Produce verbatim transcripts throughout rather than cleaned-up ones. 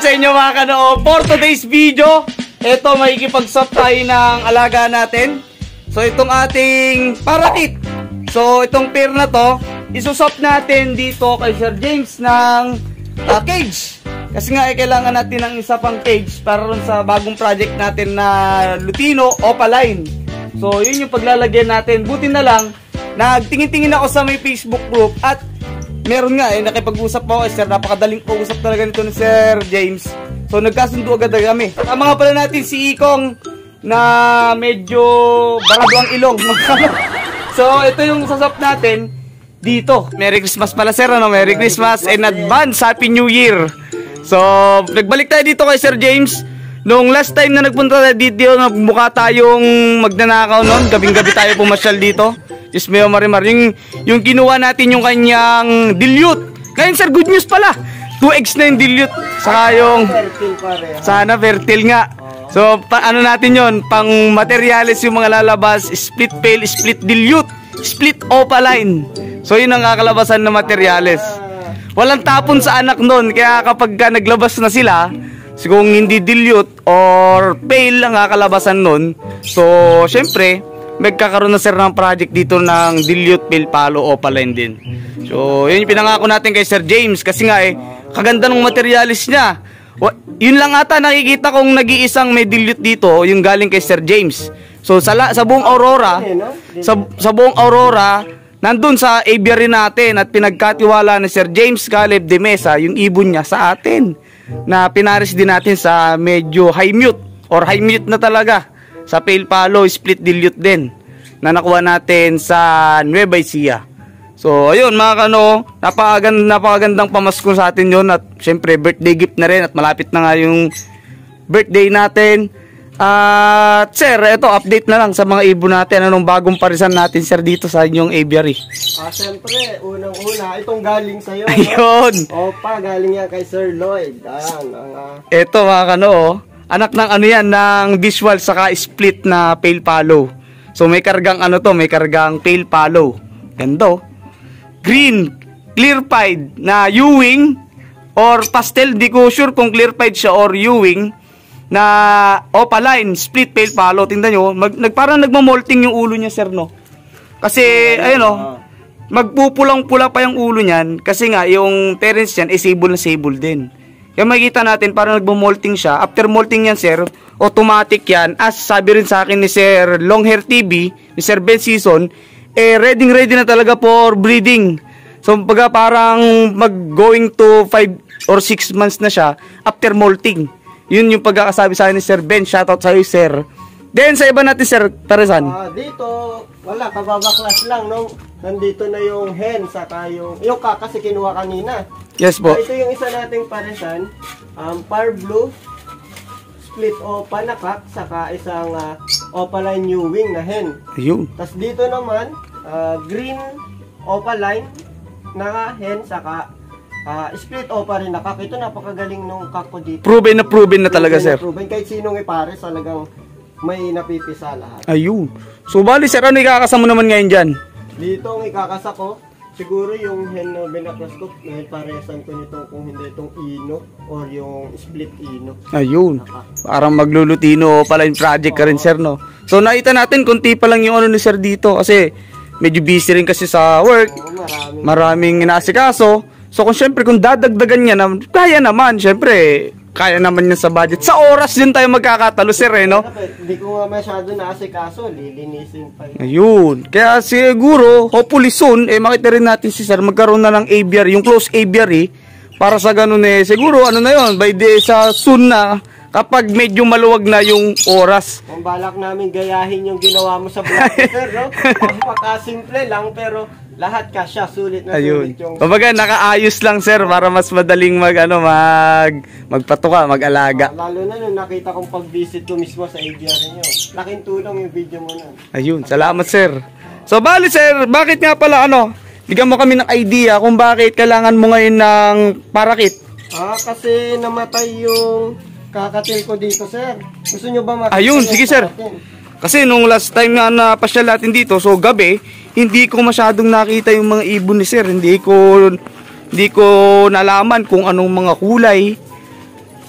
sa inyo mga kanoo. For today's video, ito makikipag-swap tayo ng alaga natin. So itong ating parakit. So itong pair na to, isuswap natin dito kay Sir James ng uh, cage. Kasi nga eh, kailangan natin ng isa pang cage para rin sa bagong project natin na Lutino Opaline. So yun yung paglalagyan natin. Buti na lang, nagtingin-tingin ako sa may Facebook group at meron nga eh, nakipag-usap ako eh, sir. Napakadaling pag-usap talaga nito ni Sir James. So nagkasundo agad kami. Tama nga pala natin si Ikong na medyo barado ang ilong. So ito yung sasap natin dito. Merry Christmas pala sir, ano? Merry Christmas and advance Happy New Year. So nagbalik tayo dito kay Sir James. Noong last time na nagpunta tayo dito, mukha tayong magnanakaw noon. Gabing-gabi tayo pumasyal dito. Diyos mio marimar. Yung, yung kinuha natin yung kanyang dilute. Ngayon sir, good news pala. two eggs na yung dilute. Saka yung... Sana fertile nga. So, pa, ano natin yon, pang materials yung mga lalabas. Split pail, split dilute, split opaline. So, yun ang kakalabasan na materials. Walang tapon sa anak nun. Kaya kapag ka naglabas na sila, so kung hindi dilute or pail ang kakalabasan nun, so, syempre, magkakaroon na sir ng project dito ng dilute, pail, palo, opaline din. So, yun yung pinangako natin kay Sir James. Kasi nga eh, kaganda ng materialis niya. Yun lang ata nakikita kong nag-iisang may dilute dito, yung galing kay Sir James. So, sa, sa buong Aurora, sa, sa buong Aurora, nandun sa aviary natin at pinagkatiwala ni Sir James Caleb de Mesa, yung ibon niya sa atin. Na pinaris din natin sa medyo high mute or high mute na talaga. Sa pail palo, split dilute din na nakuha natin sa Nueva Ecija. So ayun mga kano, napakagand napakagandang pamasko sa atin yon. At syempre birthday gift na rin at malapit na nga yung birthday natin. At uh, sir, ito update na lang sa mga ibon natin. Anong bagong parisan natin sir dito sa inyong aviary? Ah, syempre, unang-una, itong galing sa'yo. Ayun. No? Opa, galing yan kay Sir Lloyd. Ayan, ang, uh... ito mga kano, oh. Anak ng ano yan, ng visual saka split na pail palo. So may kargang ano to, may kargang pail palo. Ganda. Green, clear pied na Ewing or pastel, di ko sure kung clear pied siya or Ewing na opaline, split pail palo. Tingnan nyo, mag, nag, parang nagmamolting yung ulo niya sir, no? Kasi, ayun o, magpupulang-pula pa yung ulo niyan kasi nga yung parents niyan, eh, sable na sable din. Kaya makikita natin parang nagbo-molting siya. After molting yan sir, automatic yan. As sabi rin sa akin ni Sir Longhair T V, ni Sir Ben Season, eh ready ready na talaga for breeding. So pagka parang mag-going to five or six months na siya after molting. Yun yung pagkakasabi sa akin ni Sir Ben. Shoutout sa iyo sir. Then sa iba natin sir, Tarzan. Uh, dito, wala, kababaklas lang. No? Nandito na yung hen, saka yung, yung kaka kasi kinuha kanina. Yes po. So, ito yung isa nating parisan, um, par blue, split opa na kak, saka isang uh, opaline Ewing na hen. Ayun. Tapos dito naman, uh, green opaline na hen, saka uh, split opa rin na kak. Ito napakagaling nung kak ko dito. Proven na proven na talaga proven sir. Na proven. Kahit sinong ipares, talagang may napipisa lahat. Ayun. So bali sir, ano ikakasama naman ngayon dyan? Dito ang ikakasa ko, siguro yung hen na binaklas ko, may paresan ko nito kung hindi itong ino or yung split ino. Ayun. Parang maglulutino pala yung project ka rin sir, no? So nakita natin, kunti pa lang yung ano ni sir dito kasi medyo busy rin kasi sa work. Oo, maraming, maraming inaasikaso. So kung syempre kung dadagdagan niya na, kaya naman, syempre kaya naman niya sa budget. Sa oras din tayo magkakatalo sir eh, no? Hindi ko nga masyado naasikaso, lilinisin pa yun. Ayun. Kaya siguro, hopefully soon, eh makita rin natin si sir magkaroon na ng aviary, yung close aviary, para sa ganun eh, siguro ano na yun, by the sa soon na, kapag medyo maluwag na yung oras. Kung balak namin gayahin yung ginawa mo sa vlog sir, no? Pagkasimple lang, pero lahat ka siya, sulit na ayun. Sulit yung... Kumbaga, nakaayos lang sir para mas madaling mag, ano, mag, magpatuka, mag-alaga. Ah, lalo na nung nakita kong pag-visit ko mismo sa aviary nyo. Laking tulong yung video mo nun. Ayun, salamat sir. So, bali sir, bakit nga pala, ano, bigyan mo kami ng idea kung bakit kailangan mo ngayon ng parakit. Ah, kasi namatay yung kakatil ko dito sir. Gusto nyo ba makita? Ayun, sige sir. Kasi nung last time na napasyal natin dito, so gabi, hindi ko masyadong nakita yung mga ibon ni sir. Hindi ko hindi ko nalaman kung anong mga kulay.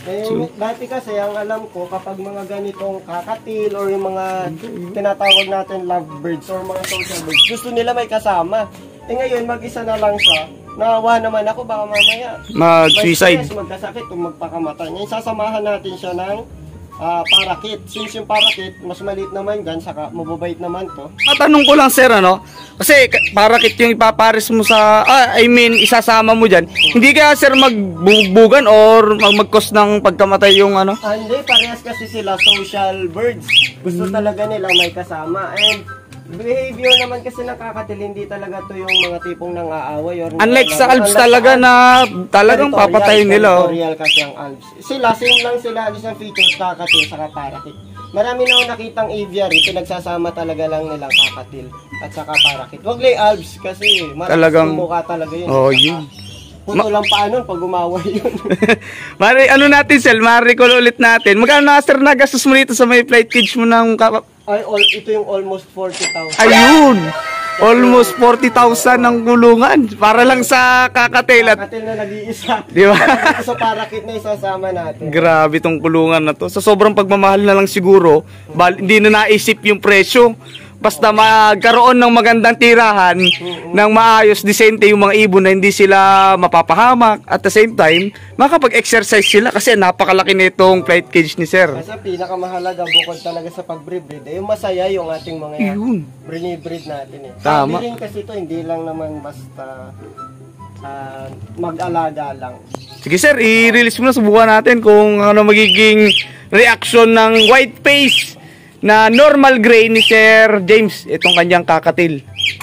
Eh, dati kasi, ang alam ko, kapag mga ganitong kakatil or yung mga tinatawag natin lovebirds or mga social birds, gusto nila may kasama. Eh ngayon, mag-isa na lang siya. Nawawa naman ako, baka mamaya Mag-suicide. may stress, magkasakit, o magpakamatay. Ngayon, sasamahan natin siya ng ah, parakit. Since yung parakit, mas maliit naman gan, saka mababait naman to. Matanong ko lang sir, ano? Kasi ka- parakit yung ipapares mo sa, ah, I mean, isasama mo dyan. Hindi kaya sir magbubugbugan or mag- mag-cause ng pagkamatay yung ano? Ah, hindi, parehas kasi sila social birds. Gusto talaga nila may kasama. And behavior naman kasi nakakatil, hindi talaga to yung mga tipong nang-aaway. Or Unlike sa Unlike Alps sa talaga Alps, na talagang territorial, papatayin nila. Oh. Territorial kasi ang Alps. Sila, same lang sila, alis ng features, kakatil, saka parakit. Marami na ako nakitang aviary, pinagsasama talaga lang nilang kakatil at saka parakit. Huwag lang yung Alps kasi marami Talagang- mukha talaga yun. Oh, Saka, yun. puto lang pa nun pag umaway yun. Mari, ano natin sir, ma-recall ulit natin. Magkano na sir nagastos mo dito sa may flight cage mo ng kap- Ay, all, ito yung almost forty thousand. Ayun! Almost forty thousand ng kulungan para lang sa kakatail at Kakatil na nag-iisa. di ba? Ito sa parakit na isasama natin. Grabe tong kulungan na to. Sa sobrang pagmamahal na lang siguro, bal, hindi na naisip yung presyo. Basta magkaroon ng magandang tirahan ng maayos, decente yung mga ibon na hindi sila mapapahamak. At the same time, makapag-exercise sila kasi napakalaki nitong flight cage ni sir. Kasi pinakamahalaga bukod talaga sa pag-breed, eh, yung masaya yung ating mga Yun. breed natin eh. Tama. Sabi rin kasi ito, hindi lang naman basta ah, mag-alaga lang. Sige sir, i-release mo na, subukan natin kung ano magiging reaction ng white face na normal gray ni Sir James, itong kanyang kakatil.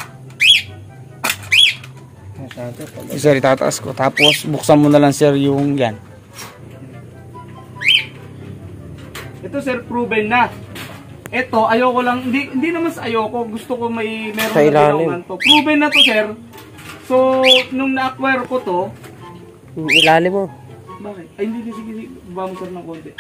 Sir, itataas ko. Tapos buksan mo na lang sir yung yan. Ito sir, proven na. Ito, ayoko lang, hindi, hindi naman sa ayoko, gusto ko may meron Sa na ilalim. ginawan to. Proven na to sir. So, nung na-acquire ko to, Ilalim mo. bakit? Ay, hindi, hindi, sige, sige. Baba mo sir ng konti.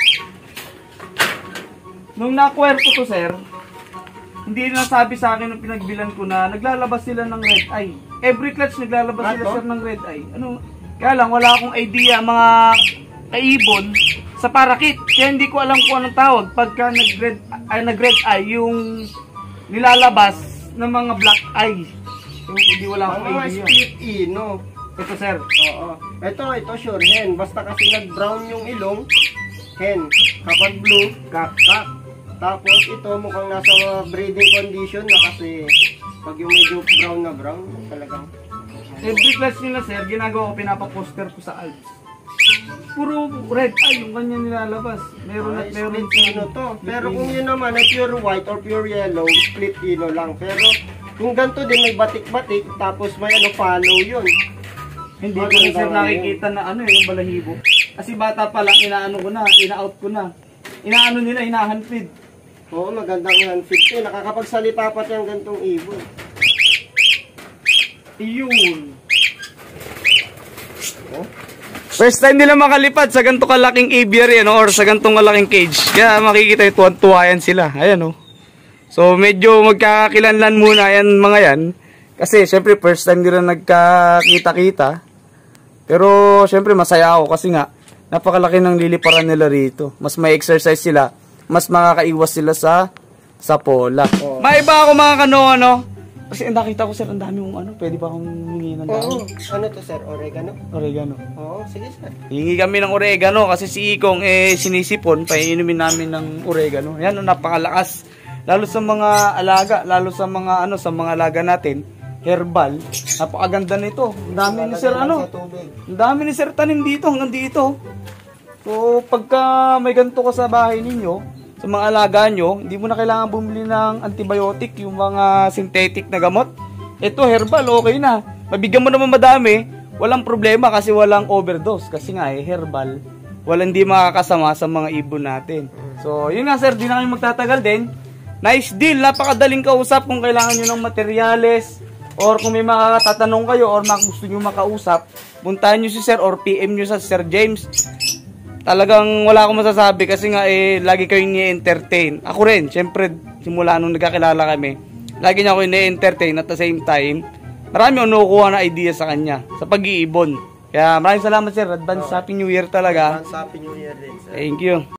Nung na-acquire ko to, sir, hindi na sabi sa akin nung pinagbilan ko na naglalabas sila ng red eye. Every clutch naglalabas Ah, sila, to? sir, ng red eye. Ano? Kaya lang, wala akong idea, mga kaibon, sa parakit. Kaya hindi ko alam kung anong tawag. Pagka nag-red, ay, nag-red eye, yung nilalabas ng mga black eye. Yung hindi wala akong Ang mga idea. split ino. Ito, sir. Oo. Ito, ito sure hen. Basta kasi nag-brown yung ilong, hen. Kapag blue, kak-kak. Tapos ito mukhang nasa breeding condition na kasi pag yung medyo brown na brown, talagang Every class nila sir, ginagawa ko, pinapaposter ko sa Alps. Puro red eye yung kanya nilalabas. Meron at ay, meron split ino to. Pero kung yun naman ay pure white or pure yellow, split ino lang. Pero kung ganito din may batik-batik, tapos may ano follow yun. Hindi ko na sir nakikita na ano yung balahibo. Kasi bata pa lang, inaano ko na, ina-out ko na. Inaano nila, inahanpid. Oo, magandang hand-feed eh. Nakakapagsalita pa yung gantong ibon. Iyon. Oh? First time nila makalipad sa ganito kalaking aviary ano, or sa ganitong kalaking cage. Kaya makikita yung tuwan-tuwa yan sila. Ayan o. Oh. So medyo magkakakilanlan muna yan mga yan. Kasi syempre first time nila nagkakita-kita. Pero syempre masaya ako kasi nga napakalaki ng liliparan nila rito. Mas may exercise sila. Mas makakaiwas sila sa sa pola. Oh. May iba ako mga kano ano. Kasi nakita ko sir ang dami mong ano. Pwede ba akong humingi ng Oo. dami? Ano to sir? Oregano? Oregano. Oo, sige sir. Hingi kami ng oregano kasi si Ikong eh sinisipon, paiinumin namin ng oregano. Yan, oh, napakalakas. Lalo sa mga alaga, lalo sa mga ano, sa mga alaga natin, herbal. Napakaganda nito. Ang dami ni Sir ano. Sa tubig. Ang dami ni Sir tanim dito, hanggang dito. So, pagka may ganito ka sa bahay ninyo, sa mga alaga nyo, hindi mo na kailangan bumili ng antibiotic, yung mga synthetic na gamot. Ito, herbal, okay na. Mabigyan mo naman madami, walang problema kasi walang overdose. Kasi nga eh, herbal, walang di makakasama sa mga ibon natin. So, yun nga sir, di na kami magtatagal din. Nice deal, napakadaling kausap kung kailangan nyo ng materyales or kung may makatatanong kayo or gusto nyo makausap, puntahan nyo si sir or P M nyo sa Sir James. Talagang wala akong masasabi kasi nga eh, lagi kayong ni-entertain. Ako rin, syempre, simula nung nagkakilala kami, lagi niya ako ni-entertain at the same time, marami akong nakukuha na idea sa kanya, sa pag-iibon. Kaya maraming salamat sir. Advance Okay. Happy New Year talaga. Advance Happy New Year din, sir. Thank you.